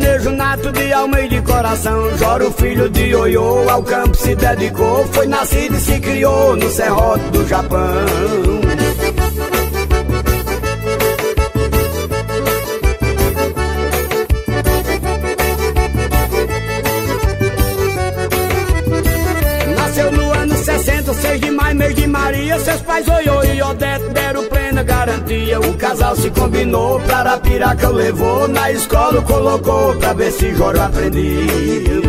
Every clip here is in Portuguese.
sertanejo nato de alma e de coração. Jório, filho de Ioiô, ao campo se dedicou. Foi nascido e se criou no serrote do Japão. Nasceu no ano 60, 6 de maio, mês de Maria. Seus pais Ioiô e Odete deram plena garantia. O casal se combinou, pra Arapiraca levou. Na escola colocou, pra ver se Jório aprendia.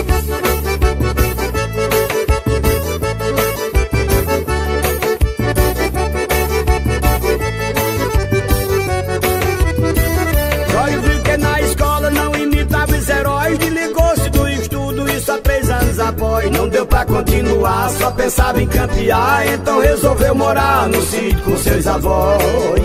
Jório viu que na escola não imitava os heróis. Desligou-se do estudo e só 3 anos após não deu pra continuar, só pensava em campear. Então resolveu morar no sítio com seus avós.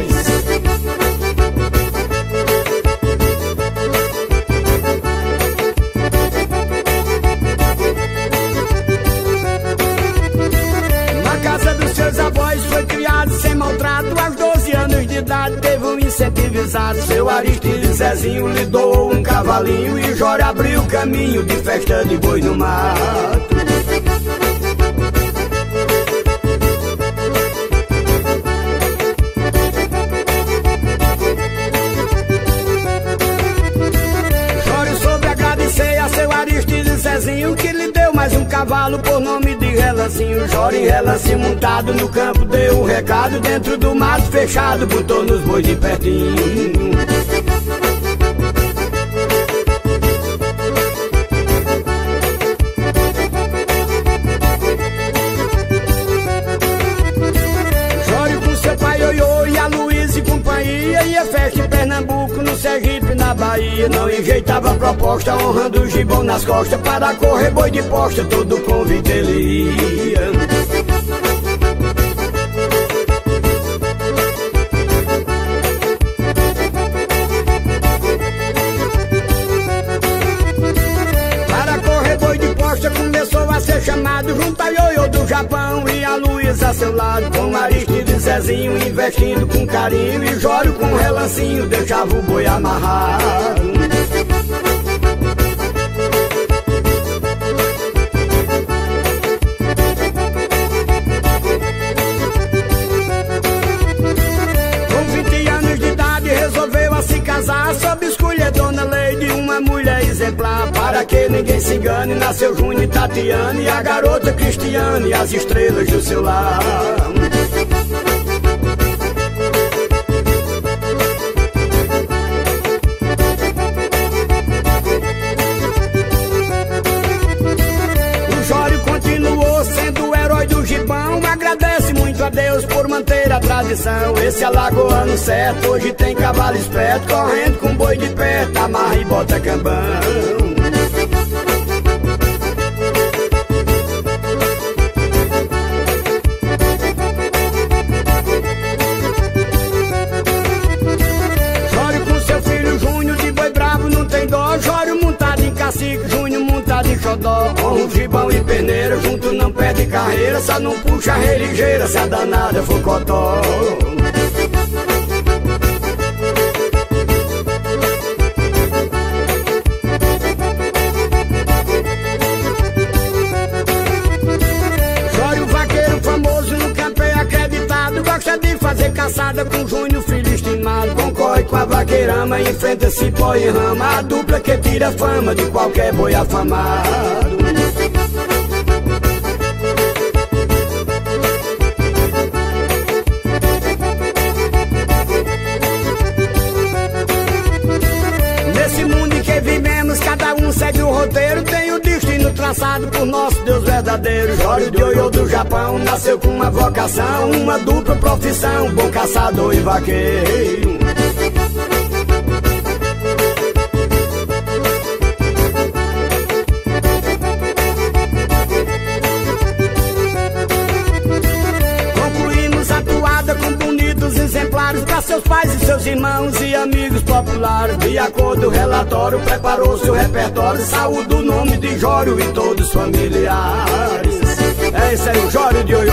Na casa dos seus avós foi criado sem maltrato. Aos 12 anos de idade teve um incentivizado. Seu Aristides Zezinho lhe doou um cavalinho e Jório abriu o caminho de festa de boi no mato. Jório soube agradecer a seu Aristides Zezinho, que lhe deu mais um cavalo por nome de Relancinho. Jório em Relance montado no campo deu um recado. Dentro do mato fechado botou nos bois de pertinho. Jório com seu pai Ioiô e a Luísa e companhia ia festa em Pernambuco, no Sergipe, na Bahia. Não enjeitava proposta, honrando o gibão nas costas. Para correr boi de posta, todo convite ele ia. Para correr boi de posta começou a ser chamado, junto a Ioiô do Japão e a Luísa a seu lado. Com Aristides Zezinho investindo com carinho e Jório com Relancinho deixava o boi amarrado. Com 20 anos de idade resolveu a se casar, sob escolher Dona Leide, uma mulher exemplar. Para que ninguém se engane, nasceu Júnior e Tatiana, e a garota Cristiane e as estrelas do seu lar. O Jório continuou sendo o herói do gibão. Agradece muito a Deus por manter a tradição. Esse alagoano certo hoje tem cavalo esperto, correndo com boi de perto, amarra e bota cambão. Jório com seu filho Júnior de boi bravo não tem dó. Jório montado em cacique, Júnior montado em xodó. Com o gibão e peneira, junto não perde carreira. Só não puxa a religeira se a danada for cotó. Jório vaqueiro famoso no campo é acreditado. Gosta de fazer caçada com Júnior, filho estimado. Concorre com a vaqueirama, enfrenta cipó e rama. A dupla que tira fama de qualquer boi afamado. Nesse mundo em que vivemos, cada um segue o roteiro. Tem o destino traçado por nosso Deus verdadeiro. Jório de Ioiô do Japão nasceu com uma vocação, uma dupla profissão, bom caçador e vaqueiro. Concluímos a toada com bonitos exemplares para seus pais e seus irmãos e amigos populares. De acordo com o relatório, preparou seu repertório. Saúde o nome de Jório e todos os familiares. Esse é o Jório de Ioiô.